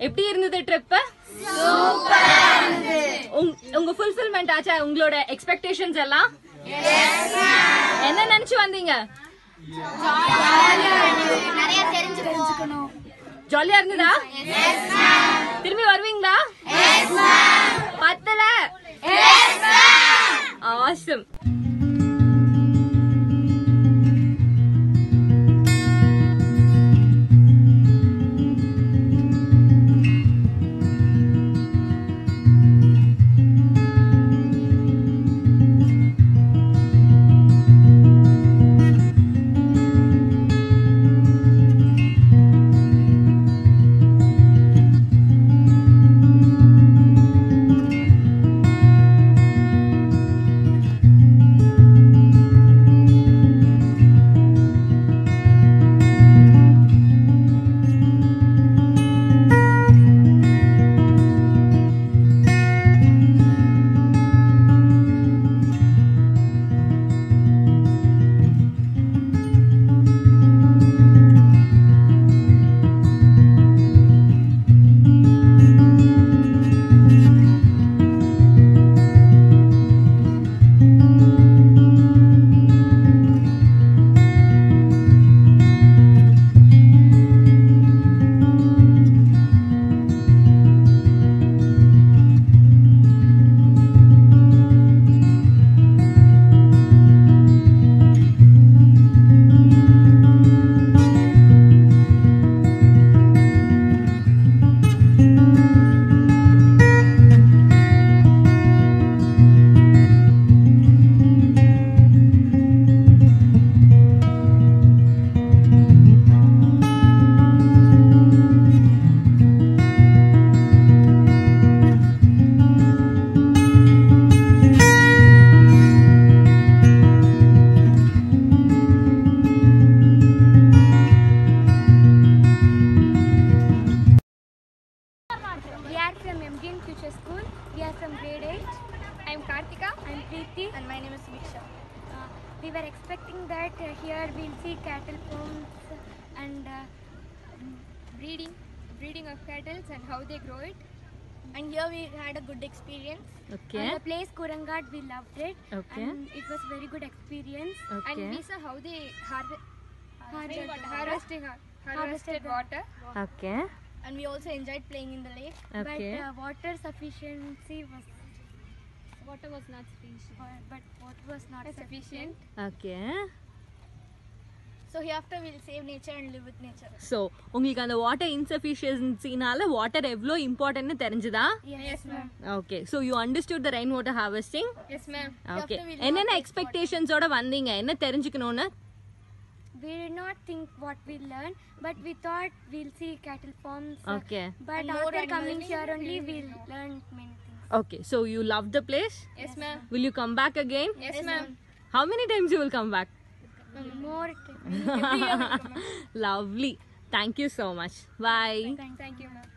எப்படி இருந்தது ட்ரிப்? சூப்பரா இருந்தது. உங்க ஃபுல்ஃபில்மென்ட் ஆச்சா உங்களோட எக்ஸ்பெக்டேஷன்ஸ் எல்லாம்? என்ன நினைச்சு வந்தீங்க? நிறைய தெரிஞ்சுக்கணும். ஜாலியா இருந்ததா? திரும்பி வருவீங்களா? பத்தல? Awesome. We are from grade 8. I am Kartika. I am Preeti. And my name is Viksha. We were expecting that here we'll see cattle farms and breeding of cattle and how they grow it. And here we had a good experience. Okay. The place Kurangad, we loved it. Okay. And it was very good experience. Okay. And we saw how they harvested water. Okay. And we also enjoyed playing in the lake. Okay. But water sufficiency was. Water was not sufficient. But water was not sufficient. Okay. So hereafter we'll save nature and live with nature. So, உங்களுக்கு அந்த water இன்சஃபிஷியன்சினால water எவ்வளோ இம்பார்ட்டன்ட்னு தெரிஞ்சுதா? Yes, ma'am. Okay. So you understood the rain water harvesting? Yes, ma'am. Okay. Hereafter we'll என்னென்ன not waste எக்ஸ்பெக்டேஷன்ஸோட வந்தீங்க? என்ன தெரிஞ்சுக்கணும்னு? We did not think what we learned, but we thought we'll see cattle farms. Okay. But And more after coming animals. here only, we'll learn many things. Okay. So you love the place? Yes, ma'am. Will you come back again? Yes, ma'am. How many times you will come back? More. Lovely. Thank you so much. Bye. Thank you, ma'am.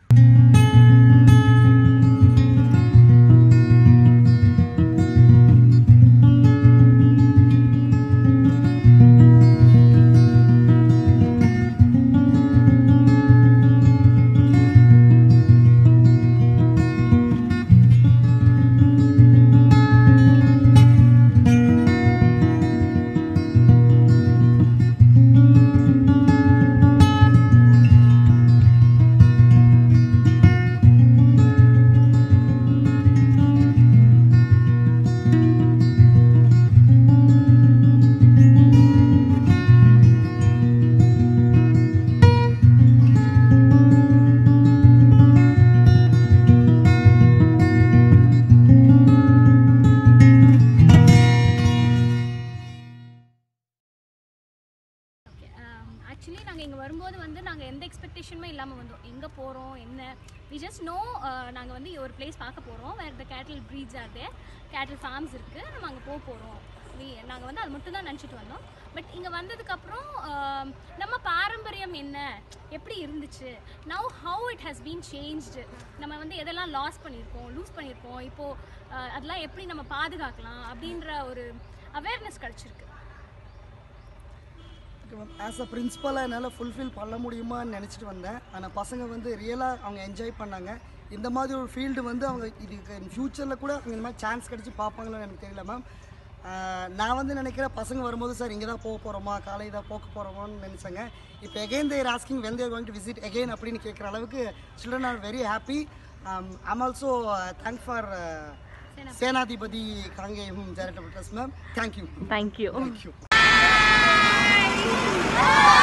Actually நாங்கள் இங்கே வரும்போது வந்து நாங்கள் எந்த எக்ஸ்பெக்டேஷனுமே இல்லாமல் வந்தோம். எங்கே போகிறோம் என்ன வி ஜஸ்ட் நோ நாங்கள் வந்து ஒரு பிளேஸ் பார்க்க போகிறோம். வேறு த கேட்டில் ப்ரீட்ஸ் ஆர் தேர், கேட்டில் ஃபார்ம்ஸ் இருக்குது, நம்ம அங்கே போகிறோம். நாங்கள் வந்து அது மட்டும் தான் நினச்சிட்டு வந்தோம். பட் இங்கே வந்ததுக்கப்புறம் நம்ம பாரம்பரியம் என்ன, எப்படி இருந்துச்சு, now how it has been changed, நம்ம வந்து எதெல்லாம் லூஸ் பண்ணியிருக்கோம், இப்போது அதெல்லாம் எப்படி நம்ம பாதுகாக்கலாம் அப்படின்ற ஒரு அவேர்னஸ் கிடச்சிருக்கு. ஆஸ் அ பிரின்ஸிபலாக என்னால் ஃபுல்ஃபில் பண்ண முடியுமான்னு நினச்சிட்டு வந்தேன். ஆனால் பசங்க வந்து ரியலாக அவங்க என்ஜாய் பண்ணாங்க. இந்த மாதிரி ஒரு ஃபீல்டு வந்து அவங்க இதுக்கு ஃப்யூச்சரில் கூட அவங்க இந்த மாதிரி சான்ஸ் கிடச்சி பார்ப்பாங்களோன்னு எனக்கு தெரியல மேம். நான் வந்து நினைக்கிறேன் பசங்க வரும்போது சார் இங்கே தான் போக போகிறோமா காலேஜ் தான் போக போகிறோமான்னு நினச்சேங்க. இப்போ again they're asking when they're going to visit again அப்படின்னு கேட்குற அளவுக்கு children are very happy. I'm also thank for Senathipathi Kangeyam charitable trust ma'am. Thank you. Thank you. Thank you.